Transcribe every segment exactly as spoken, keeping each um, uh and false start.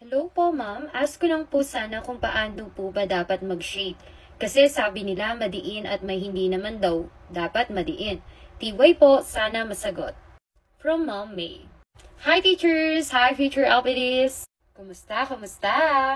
Hello po, ma'am. Ask ko lang po sana kung paano po ba dapat mag-shade. Kasi sabi nila madiin at may hindi naman daw dapat madiin. Tiway po, sana masagot. From Mom May. Hi teachers! Hi future L P Ds! Kumusta? Kumusta?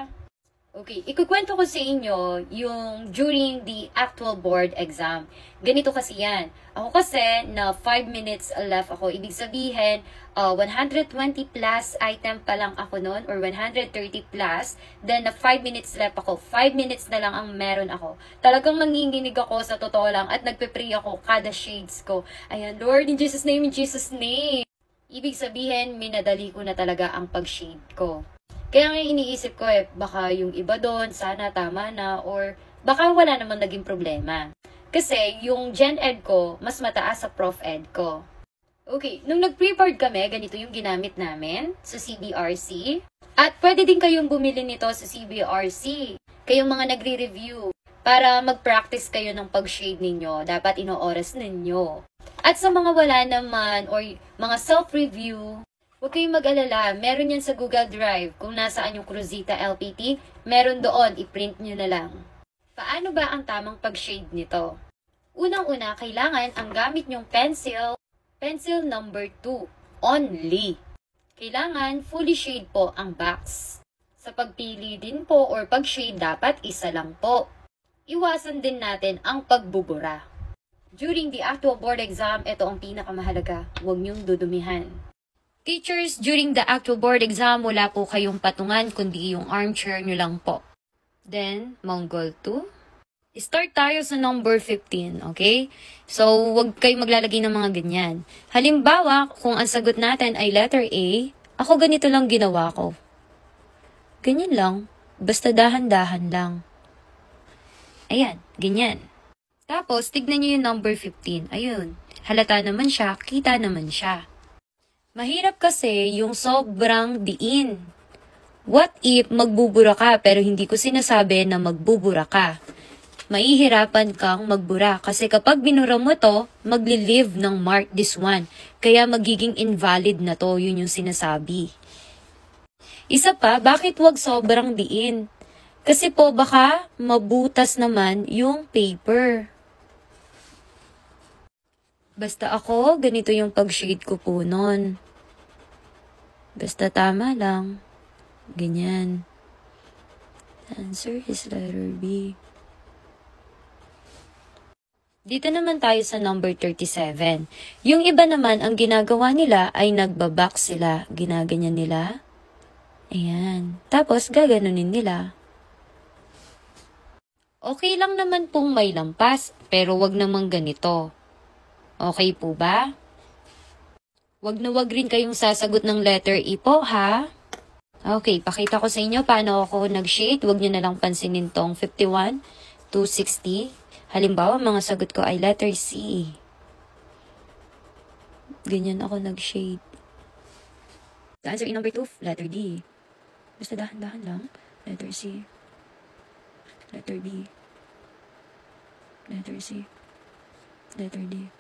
Okay, ikukwento ko sa inyo yung during the actual board exam. Ganito kasi yan. Ako kasi na five minutes left ako. Ibig sabihin, uh, one hundred twenty plus item pa lang ako noon or one hundred thirty plus. Then na five minutes left ako. five minutes na lang ang meron ako. Talagang nanginginig ako sa totoo lang at nagpe-pray ako kada shades ko. Ayan, Lord, in Jesus' name, in Jesus' name. Ibig sabihin, minadali ko na talaga ang pag-shade ko. Kaya nga iniisip ko eh, baka yung iba doon, sana tama na, or baka wala namang naging problema. Kasi yung Gen Ed ko, mas mataas sa Prof Ed ko. Okay, nung nag-pre-board kami, ganito yung ginamit namin sa C B R C. At pwede din kayong bumili nito sa C B R C. Kayong mga nagre-review. Para mag-practice kayo ng pag-shade ninyo, dapat ino-oras ninyo. At sa mga wala naman, or mga self-review, huwag kayong mag-alala, meron yan sa Google Drive. Kung nasaan yung Cruzita L P T, meron doon, i-print nyo na lang. Paano ba ang tamang pag-shade nito? Unang-una, kailangan ang gamit nyong pencil, pencil number two, only. Kailangan fully shade po ang box. Sa pagpili din po or pag-shade, dapat isa lang po. Iwasan din natin ang pagbubura. During the actual board exam, ito ang pinakamahalaga, huwag nyong dudumihan. Teachers, during the actual board exam, wala po kayong patungan, kundi yung armchair nyo lang po. Then, Mongol two. Start tayo sa number fifteen, okay? So, wag kayong maglalagay ng mga ganyan. Halimbawa, kung ang sagot natin ay letter A, ako ganito lang ginawa ko. Ganyan lang. Basta dahan-dahan lang. Ayan, ganyan. Tapos, tignan nyo yung number fifteen. Ayun, halata naman siya, kita naman siya. Mahirap kasi yung sobrang diin. What if magbubura ka pero hindi ko sinasabi na magbubura ka? Mahihirapan kang magbura kasi kapag binura mo to, magli-leave ng mark this one. Kaya magiging invalid na to, yun yung sinasabi. Isa pa, bakit wag sobrang diin? Kasi po baka mabutas naman yung paper. Basta ako, ganito yung pag-shade ko po nun. Basta tama lang. Ganyan. Answer is letter B. Dito naman tayo sa number thirty-seven. Yung iba naman, ang ginagawa nila ay nagbabox sila. Ginaganyan nila. Ayan. Tapos, gaganunin nila. Okay lang naman pong may lampas, pero wag namang ganito. Okay po ba? Wag na wag rin kayong sasagot ng letter E po, ha? Okay, pakita ko sa inyo paano ako nag-shade. Wag nyo na lang pansinin tong fifty-one to sixty. Halimbawa, mga sagot ko ay letter C. Ganyan ako nag-shade. The answer in number two, letter D. Basta dahan-dahan lang. Letter C. Letter B. Letter C. Letter D.